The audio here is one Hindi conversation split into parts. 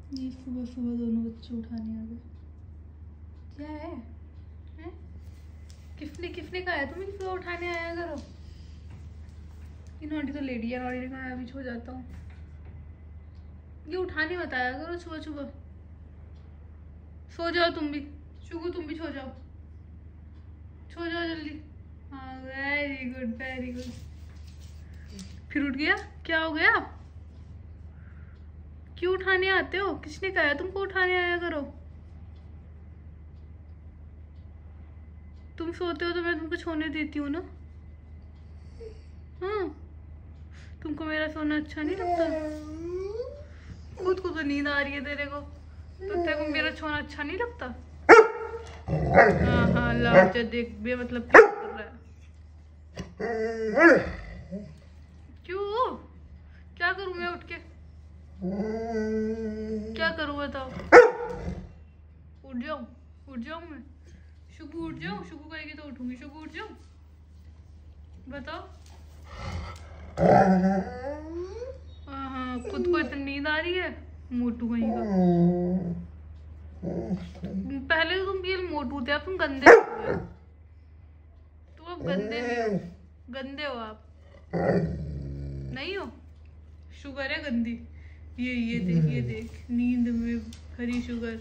ये सुबह सुबह दोनों बच्चे उठाने आ गए। क्या है, हैं? किसने किसने कहा है तुम्हें सुबह उठाने आया करो? ये नोटी तो लेडी है, नोटी ने कहा अभी सो जाता हूँ। ये उठाने मत आया करो सुबह सुबह। सो जाओ तुम भी, शुगु तुम भी सो जाओ, सो जाओ जल्दी। हाँ वेरी गुड वेरी गुड। फिर उठ गया, क्या हो गया? क्यों उठाने आते हो? किसने कहा तुमको उठाने आया करो? तुम सोते हो तो मैं तुमको सोने देती हूँ ना। हाँ, तुमको मेरा सोना अच्छा नहीं लगता? खुद को तो नींद आ रही है तेरे को, तो तेरे को मेरा सोना अच्छा नहीं लगता? हाँ हाँ लाज देख बे, मतलब क्या कर रहा है? क्यों, क्या करूँ मैं उठ के? क्या करूँ बताओ? उठ जाऊँ मैं? शुगु उठ जाऊँ? शुगु कहेगी तो उठूंगी। शुगु उठ जाऊँ? बताओ। हाँ, खुद को इतनी नींद आ रही है, मोटू कहीं का। पहले तो तुम ये मोटू थे, अब तुम गंदे हो गए। तुम अब गंदे भी हो, गंदे हो आप। नहीं हो? शुगर है गंदी। ये देख नींद में भरी शुगर।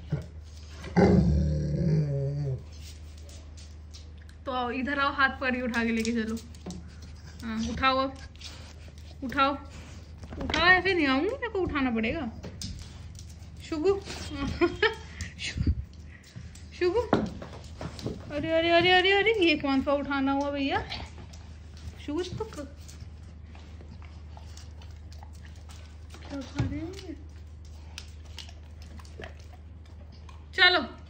तो आओ इधर आओ, हाथ पकड़ के उठा के लेके चलो। हाँ उठाओ, अब उठाओ उठाओ। ऐसे नहीं आऊंगी, मेरे को उठाना पड़ेगा। शुगु शुगु, अरे अरे अरे अरे अरे, ये कौन सा उठाना हुआ भैया? शुगु तो क्या खा रहे हैं? चलो